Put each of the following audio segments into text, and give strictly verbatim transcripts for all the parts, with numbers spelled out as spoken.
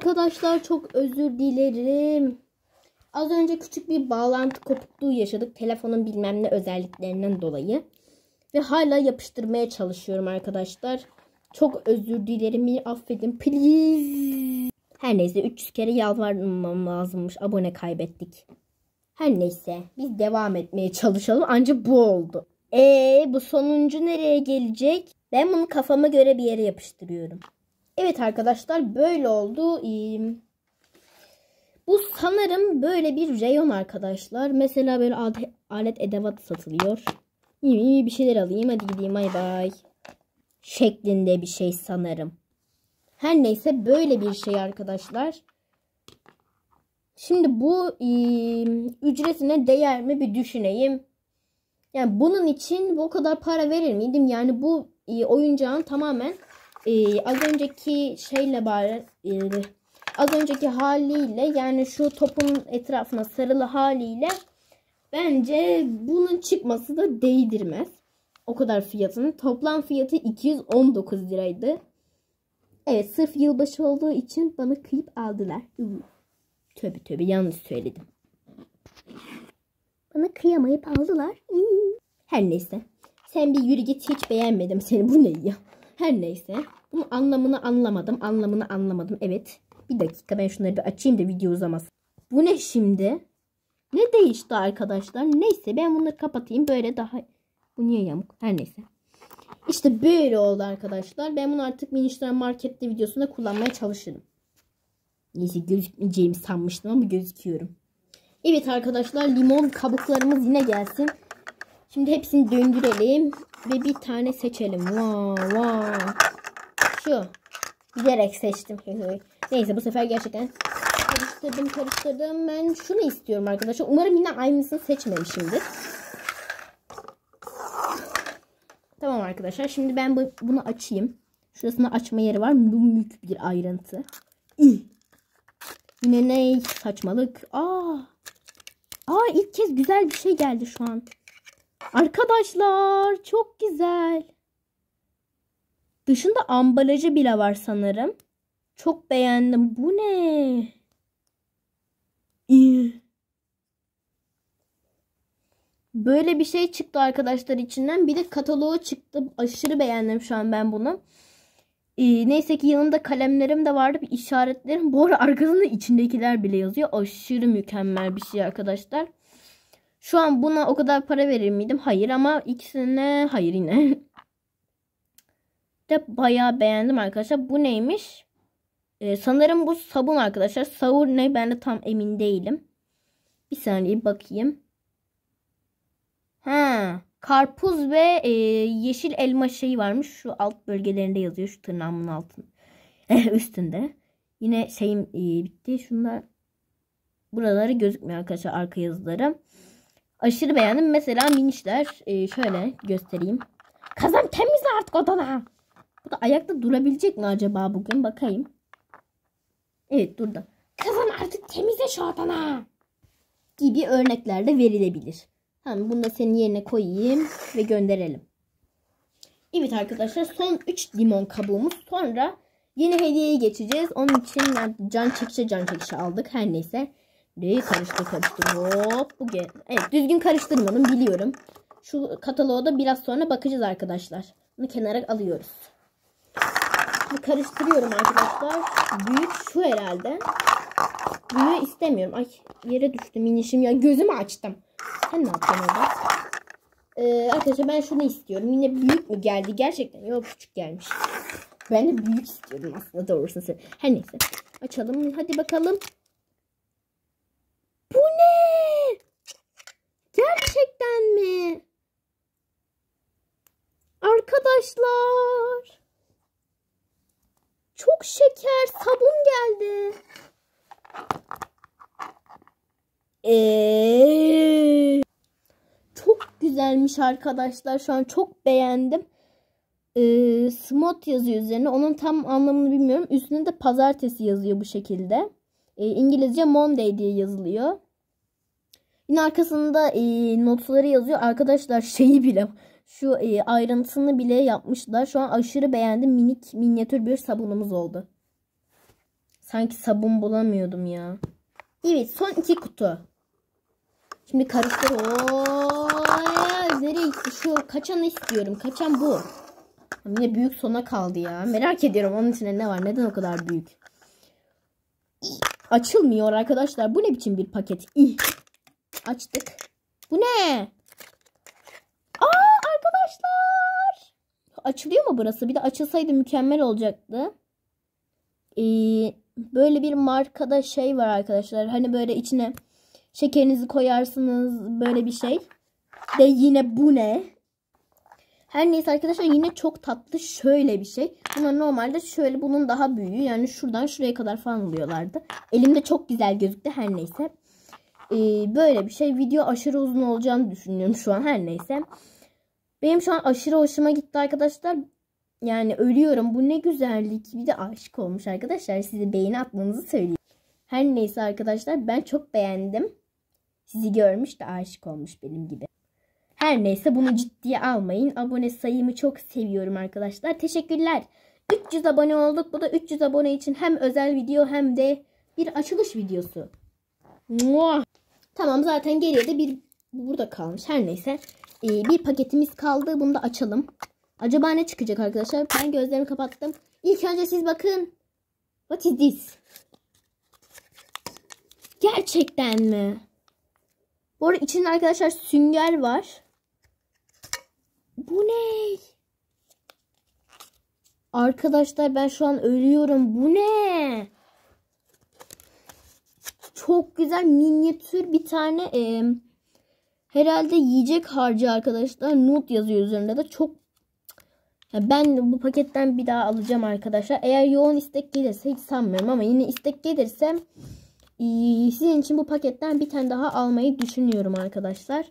Arkadaşlar çok özür dilerim. Az önce küçük bir bağlantı kopukluğu yaşadık. Telefonun bilmem ne özelliklerinden dolayı. Ve hala yapıştırmaya çalışıyorum arkadaşlar. Çok özür dilerim. Beni affedin. Please. Her neyse üç yüz kere yalvarmam lazımmış. Abone kaybettik. Her neyse biz devam etmeye çalışalım. Ancak bu oldu. Eee bu sonuncu nereye gelecek? Ben bunu kafama göre bir yere yapıştırıyorum. Evet arkadaşlar böyle oldu. Bu sanırım böyle bir reyon arkadaşlar. Mesela böyle alet edevat satılıyor. İyi, iyi bir şeyler alayım. Hadi gideyim, bay bay. Şeklinde bir şey sanırım. Her neyse böyle bir şey arkadaşlar. Şimdi bu e, ücretine değer mi bir düşüneyim. Yani bunun için bu kadar para verir miydim? Yani bu e, oyuncağın tamamen e, az önceki şeyle bari e, az önceki haliyle, yani şu topun etrafına sarılı haliyle bence bunun çıkması da değdirmez. O kadar fiyatının. Toplam fiyatı iki yüz on dokuz liraydı. Evet, sırf yılbaşı olduğu için bana kıyıp aldılar. Tövbe tövbe yanlış söyledim. Bana kıyamayıp aldılar. Her neyse. Sen bir yürü git, hiç beğenmedim seni. Bu ne ya? Her neyse. Bunun anlamını anlamadım. Anlamını anlamadım. Evet. Bir dakika ben şunları bir açayım da video uzamasın. Bu ne şimdi? Ne değişti arkadaşlar? Neyse ben bunları kapatayım. Böyle daha... Bu niye yamuk? Her neyse. İşte böyle oldu arkadaşlar. Ben bunu artık Minişler Market'te videosunda kullanmaya çalışırım. Neyse gözükmeyeceğimi sanmıştım ama gözüküyorum. Evet arkadaşlar, limon kabuklarımız yine gelsin. Şimdi hepsini döndürelim ve bir tane seçelim. Wow, wow. Şu. Bilerek seçtim. Neyse bu sefer gerçekten karıştırdım karıştırdım. Ben şunu istiyorum arkadaşlar. Umarım yine aynısını seçmemişimdir. Tamam arkadaşlar. Şimdi ben bu, bunu açayım. Şurasında açma yeri var. Bu büyük bir ayrıntı. Yine ne saçmalık. Aa. Aa ilk kez güzel bir şey geldi şu an. Arkadaşlar çok güzel. Dışında ambalajı bile var sanırım. Çok beğendim. Bu ne? Böyle bir şey çıktı arkadaşlar içinden. Bir de kataloğu çıktı. Aşırı beğendim şu an ben bunu. Ee, neyse ki yanında kalemlerim de vardı. Bir işaretlerim. Bu arada arkasında içindekiler bile yazıyor. Aşırı mükemmel bir şey arkadaşlar. Şu an buna o kadar para verir miydim? Hayır, ama ikisine hayır yine. De bayağı beğendim arkadaşlar. Bu neymiş? Ee, sanırım bu sabun arkadaşlar. Sahur ne? Ben de tam emin değilim. Bir saniye bakayım. Ha, karpuz ve e, yeşil elma şeyi varmış. Şu alt bölgelerinde yazıyor. Şu tırnağımın altında. Üstünde. Yine şeyim e, bitti. Şunlar buraları gözükmüyor arkadaşlar, arka yazıları. Aşırı beğendim. Mesela minişler e, şöyle göstereyim. Kazan temizle artık odana. Bu da ayakta durabilecek mi acaba bugün? Bakayım. Evet durdu. Kazan artık temizle şu odana. Gibi örnekler de verilebilir. Tamam, bunu da senin yerine koyayım ve gönderelim. Evet arkadaşlar, son üç limon kabuğumuz. Sonra yeni hediyeye geçeceğiz. Onun için can çekişe can çekişe aldık. Her neyse. Neyi karıştır karıştır. Hop bu gel. Evet, düzgün karıştırmadım biliyorum. Şu kataloğa da biraz sonra bakacağız arkadaşlar. Bunu kenara alıyoruz. Şimdi karıştırıyorum arkadaşlar. Büyük şu herhalde. Büyüğü istemiyorum. Ay yere düştü minişim ya. Gözümü açtım. Sen ne yapıyorsun orada? Ee, arkadaşlar ben şunu istiyorum. Yine büyük mü geldi? Gerçekten yok, küçük gelmiş. Ben de büyük istiyorum aslında, doğrusu. Her neyse. Açalım. Hadi bakalım. Bu ne? Gerçekten mi? Arkadaşlar. Çok şeker. Sabun geldi. Eee. Çok güzelmiş arkadaşlar. Şu an çok beğendim. Ee, Smot yazıyor üzerine. Onun tam anlamını bilmiyorum. Üstünde de pazartesi yazıyor bu şekilde. Ee, İngilizce Monday diye yazılıyor. Yine arkasında e, notları yazıyor. Arkadaşlar şeyi bile, şu e, ayrıntısını bile yapmışlar. Şu an aşırı beğendim. Minik minyatür bir sabunumuz oldu. Sanki sabun bulamıyordum ya. Evet, son iki kutu. Şimdi karıştır. Oo, nereye gitti? Şu kaçanı istiyorum. Kaçan bu. Yine büyük sona kaldı ya. Merak ediyorum onun içinde ne var? Neden o kadar büyük? Açılmıyor arkadaşlar. Bu ne biçim bir paket? Açtık. Bu ne? Aa, arkadaşlar. Açılıyor mu burası? Bir de açılsaydı mükemmel olacaktı. Ee, böyle bir markada şey var arkadaşlar. Hani böyle içine şekerinizi koyarsınız. Böyle bir şey. De yine bu ne? Her neyse arkadaşlar, yine çok tatlı şöyle bir şey. Bunlar normalde şöyle, bunun daha büyüğü. Yani şuradan şuraya kadar falan oluyorlardı. Elimde çok güzel gözüktü, her neyse. Ee, böyle bir şey. Video aşırı uzun olacağını düşünüyorum şu an, her neyse. Benim şu an aşırı hoşuma gitti arkadaşlar. Yani ölüyorum. Bu ne güzellik. Bir de aşık olmuş arkadaşlar. Size beğeni atmanızı söyleyeyim. Her neyse arkadaşlar, ben çok beğendim. Sizi görmüş de aşık olmuş benim gibi. Her neyse, bunu ciddiye almayın. Abone sayımı çok seviyorum arkadaşlar. Teşekkürler. üç yüz abone olduk. Bu da üç yüz abone için hem özel video hem de bir açılış videosu. Muah. Tamam, zaten geriye de bir burada kalmış. Her neyse. Ee, bir paketimiz kaldı. Bunu da açalım. Acaba ne çıkacak arkadaşlar? Ben gözlerimi kapattım. İlk önce siz bakın. What is this? Gerçekten mi? Bu arada içinde arkadaşlar sünger var. Bu ne? Arkadaşlar ben şu an ölüyorum. Bu ne? Çok güzel minyatür bir tane e, herhalde yiyecek harcı arkadaşlar. Nude yazıyor üzerinde de. Çok, ben bu paketten bir daha alacağım arkadaşlar. Eğer yoğun istek gelirse, hiç sanmıyorum ama yine istek gelirse e, sizin için bu paketten bir tane daha almayı düşünüyorum arkadaşlar.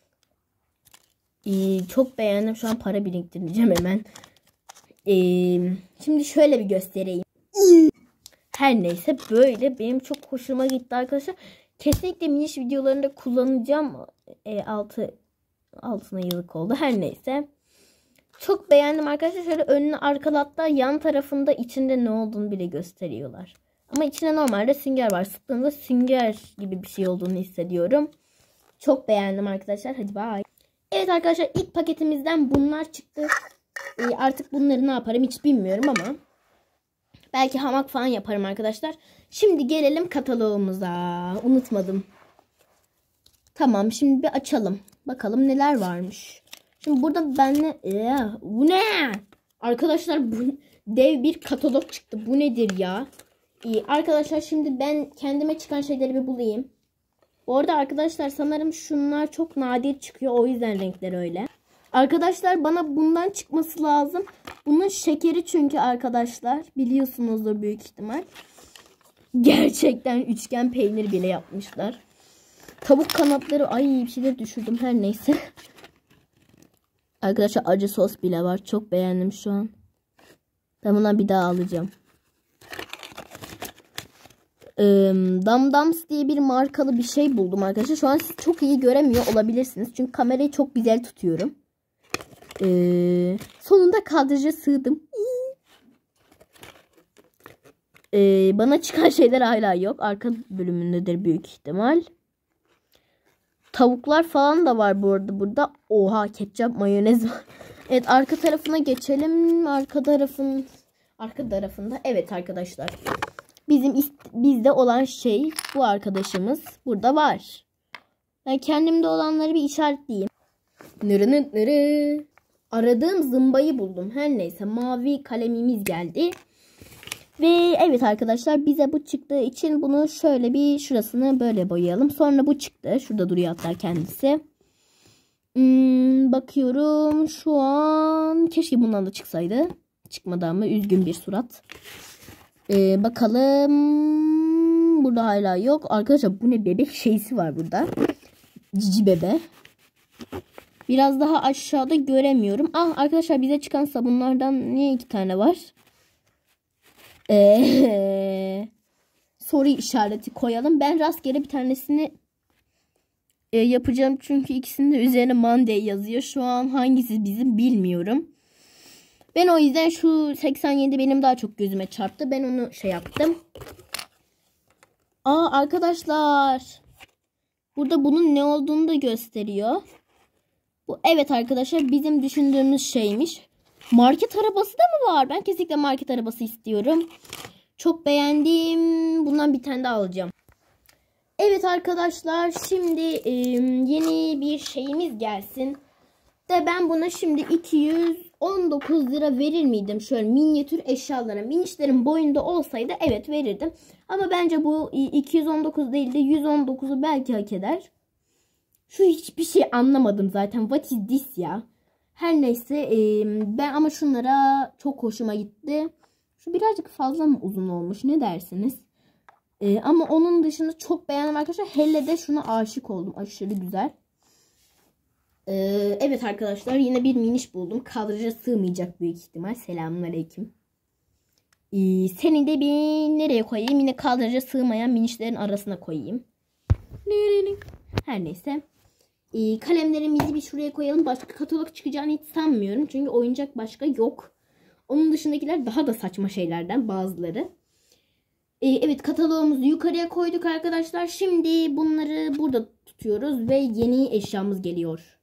Ee, çok beğendim. Şu an para biriktireceğim hemen. Ee, şimdi şöyle bir göstereyim. Her neyse, böyle benim çok hoşuma gitti arkadaşlar. Kesinlikle miniş videolarında kullanacağım. Ee, altı altına yıllık oldu. Her neyse. Çok beğendim arkadaşlar. Şöyle önüne arkalı, hatta yan tarafında içinde ne olduğunu bile gösteriyorlar. Ama içinde normalde sünger var. Sıktığımda sünger gibi bir şey olduğunu hissediyorum. Çok beğendim arkadaşlar. Hadi bye. Evet arkadaşlar, ilk paketimizden bunlar çıktı. Ee, artık bunları ne yaparım hiç bilmiyorum ama belki hamak falan yaparım arkadaşlar. Şimdi gelelim kataloğumuza. Unutmadım. Tamam, şimdi bir açalım. Bakalım neler varmış. Şimdi burada benle... Ee, bu ne? Arkadaşlar bu dev bir katalog çıktı. Bu nedir ya? Ee, arkadaşlar şimdi ben kendime çıkan şeyleri bir bulayım. Bu arada arkadaşlar sanırım şunlar çok nadir çıkıyor. O yüzden renkler öyle. Arkadaşlar bana bundan çıkması lazım. Bunun şekeri çünkü arkadaşlar. Biliyorsunuzdur büyük ihtimal. Gerçekten üçgen peynir bile yapmışlar. Tavuk kanatları. Ay, bir şeyler düşürdüm. Her neyse. Arkadaşlar acı sos bile var. Çok beğendim şu an. Ben bundan bir daha alacağım. Dam Dams diye bir markalı bir şey buldum arkadaşlar. Şu an siz çok iyi göremiyor olabilirsiniz. Çünkü kamerayı çok güzel tutuyorum. Ee, sonunda kadraja sığdım. Ee, bana çıkan şeyler hala yok. Arka bölümündedir büyük ihtimal. Tavuklar falan da var bu arada burada. Oha, ketçap mayonez var. Evet, arka tarafına geçelim. Arka tarafın arka tarafında. Evet arkadaşlar. Bizim bizde olan şey bu arkadaşımız burada var. Ben kendimde olanları bir işaretleyeyim. Nırı nırı nırı. Aradığım zımbayı buldum. Her neyse, mavi kalemimiz geldi. Ve evet arkadaşlar, bize bu çıktığı için bunu şöyle bir şurasını böyle boyayalım. Sonra bu çıktı. Şurada duruyor hatta kendisi. Hmm, bakıyorum şu an. Keşke bundan da çıksaydı. Çıkmadı ama üzgün bir surat. Ee, bakalım. Burada hala yok. Arkadaşlar bu ne, bebek şeysi var burada. Cici bebe. Biraz daha aşağıda göremiyorum. Ah arkadaşlar, bize çıkan sabunlardan niye iki tane var? Ee, soru işareti koyalım. Ben rastgele bir tanesini e, yapacağım. Çünkü ikisinin de üzerine Monday yazıyor. Şu an hangisi bizim bilmiyorum. Ben o yüzden şu seksen yedi benim daha çok gözüme çarptı. Ben onu şey yaptım. Aa arkadaşlar. Burada bunun ne olduğunu da gösteriyor. Bu evet arkadaşlar bizim düşündüğümüz şeymiş. Market arabası da mı var? Ben kesinlikle market arabası istiyorum. Çok beğendim. Bundan bir tane daha alacağım. Evet arkadaşlar şimdi e, yeni bir şeyimiz gelsin. De ben buna şimdi iki yüz on dokuz lira verir miydim? Şöyle minyatür eşyalara. Minişlerin boyunda olsaydı evet verirdim. Ama bence bu iki yüz on dokuz değil de yüz on dokuzu belki hak eder. Şu hiçbir şey anlamadım zaten. What is this ya? Her neyse e, ben ama şunlara çok hoşuma gitti. Şu birazcık fazla mı uzun olmuş? Ne dersiniz? E, ama onun dışında çok beğendim arkadaşlar. Hele de şuna aşık oldum. Aşırı güzel. E, evet arkadaşlar yine bir miniş buldum. Kadraja sığmayacak büyük ihtimal. Selamünaleyküm. E, seni de bir nereye koyayım? Yine kadraja sığmayan minişlerin arasına koyayım. Her neyse. E, kalemlerimizi bir şuraya koyalım. Başka katalog çıkacağını hiç sanmıyorum. Çünkü oyuncak başka yok. Onun dışındakiler daha da saçma şeylerden bazıları. E, evet kataloğumuzu yukarıya koyduk arkadaşlar. Şimdi bunları burada tutuyoruz ve yeni eşyamız geliyor.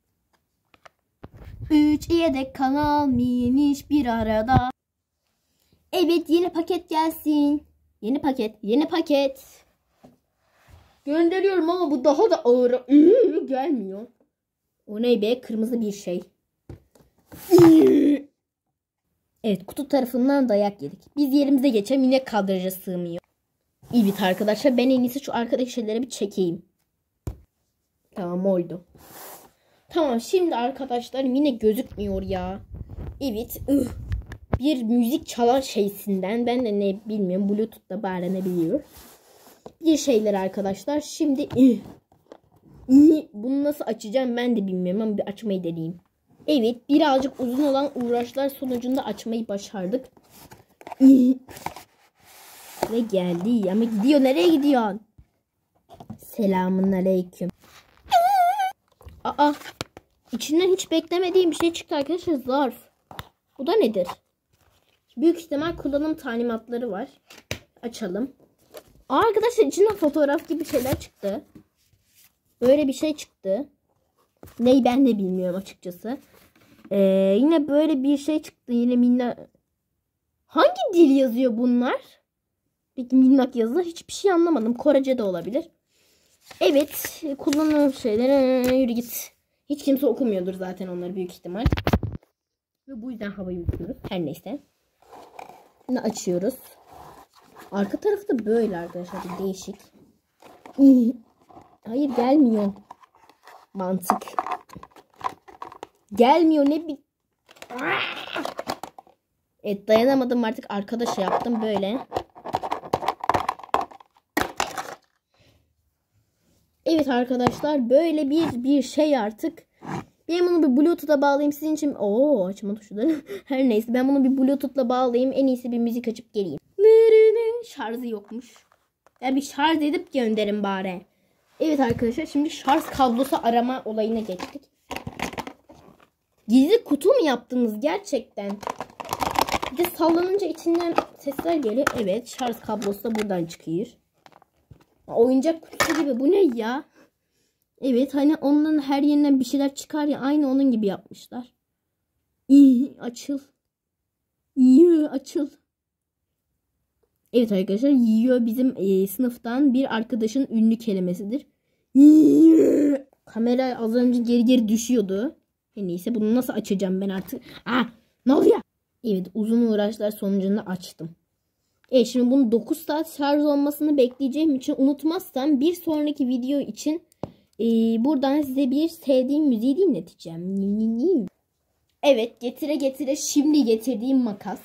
üç yedek kanal miniş bir arada. Evet yeni paket gelsin. Yeni paket. Yeni paket. Gönderiyorum ama bu daha da ağır. Gelmiyor. O ne be? Kırmızı bir şey. Evet kutu tarafından dayak yedik. Biz yerimize geçelim yine kadraja sığmıyor. Evet arkadaşlar ben en iyisi şu arkadaki şeyleri bir çekeyim. Tamam oldu. Tamam şimdi arkadaşlar yine gözükmüyor ya. Evet ıh. Bir müzik çalan şeysinden ben de ne bilmiyorum. Bluetooth'ta bağlanabiliyor. Bir şeyler arkadaşlar. Şimdi ıh. Ih. Bunu nasıl açacağım ben de bilmiyorum ama bir açmayı deneyeyim. Evet birazcık uzun olan uğraşlar sonucunda açmayı başardık. Ih. Ve geldi ama gidiyor. Nereye gidiyorsun? Selamünaleyküm. Aa, içinden hiç beklemediğim bir şey çıktı arkadaşlar. Zarf. Bu da nedir? Büyük ihtimal kullanım talimatları var. Açalım. Aa, arkadaşlar içinden fotoğraf gibi şeyler çıktı. Böyle bir şey çıktı. Neyi ben de bilmiyorum açıkçası. Ee, yine böyle bir şey çıktı. Yine minnak. Hangi dil yazıyor bunlar? Peki minnak yazılı. Hiçbir şey anlamadım. Korece de olabilir. Evet. Kullanılan şeyler. Yürü git. Hiç kimse okumuyordur zaten onları büyük ihtimal. Ve bu yüzden havayı uçuyoruz. Her neyse. Şimdi açıyoruz. Arka tarafı da böyle arkadaşlar. Değişik. Hayır gelmiyor. Mantık. Gelmiyor ne bir... Evet dayanamadım artık arkadaş yaptım böyle. Evet arkadaşlar böyle bir bir şey artık. Ben bunu bir Bluetooth'a bağlayayım sizin için. Oo açma tuşları. Her neyse ben bunu bir Bluetooth'la bağlayayım. En iyisi bir müzik açıp geleyim. Şarjı yokmuş. Ya bir şarj edip gönderin bari. Evet arkadaşlar şimdi şarj kablosu arama olayına geçtik. Gizli kutu mu yaptınız gerçekten? Bir de sallanınca içinden sesler geliyor. Evet şarj kablosu da buradan çıkıyor. Oyuncak kutusu gibi bu ne ya? Evet hani ondan her yerinden bir şeyler çıkar ya aynı onun gibi yapmışlar. İyi açıl. İyi açıl. Evet arkadaşlar yiyor bizim e, sınıftan bir arkadaşın ünlü kelimesidir. Yiyor. Kamera az önce geri geri düşüyordu. En iyisi bunu nasıl açacağım ben artık. Aa, ne oluyor? Evet uzun uğraşlar sonucunda açtım. Evet şimdi bunun dokuz saat şarj olmasını bekleyeceğim için unutmazsam bir sonraki video için e, buradan size bir sevdiğim müziği dinleteceğim. Evet getire getire şimdi getirdiğim makas.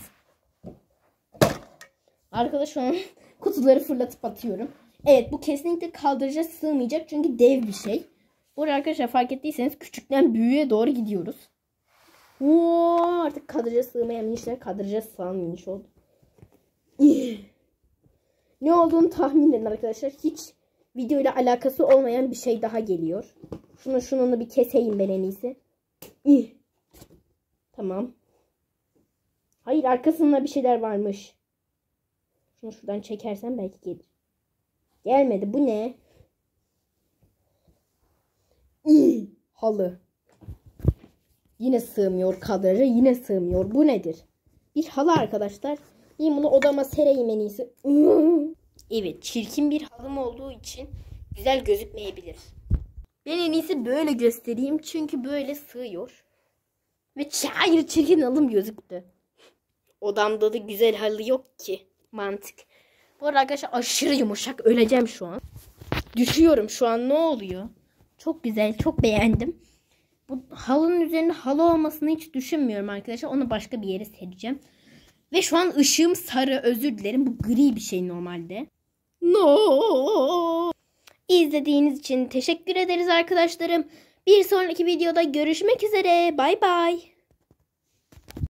Arkadaşlar kutuları fırlatıp atıyorum. Evet bu kesinlikle kaldıraca sığmayacak çünkü dev bir şey. Burada arkadaşlar fark ettiyseniz küçükten büyüğe doğru gidiyoruz. Oo, artık kadraja sığmayan minişler kadraja sığan miniş oldu. Ne olduğunu tahmin edin arkadaşlar. Hiç video ile alakası olmayan bir şey daha geliyor. Şunu şununu bir keseyim ben en iyisi. Tamam. Hayır arkasında bir şeyler varmış. Şunu şuradan çekersem belki gelir. Gelmedi. Bu ne? İyi. Halı. Yine sığmıyor kadraja. Yine sığmıyor. Bu nedir? Bir halı arkadaşlar. İyi, bunu odama sereyim en iyisi. Evet, çirkin bir halım olduğu için güzel gözükmeyebilir. Ben en iyisi böyle göstereyim. Çünkü böyle sığıyor. Ve hayır, çirkin halım gözüktü. Odamda da güzel halı yok ki. Mantık. Bu arada arkadaşlar aşırı yumuşak. Öleceğim şu an. Düşüyorum şu an. Ne oluyor? Çok güzel. Çok beğendim. Bu halının üzerinde halı olmasını hiç düşünmüyorum arkadaşlar. Onu başka bir yere sereceğim. Ve şu an ışığım sarı. Özür dilerim. Bu gri bir şey normalde. No. İzlediğiniz için teşekkür ederiz arkadaşlarım. Bir sonraki videoda görüşmek üzere. Bay bay.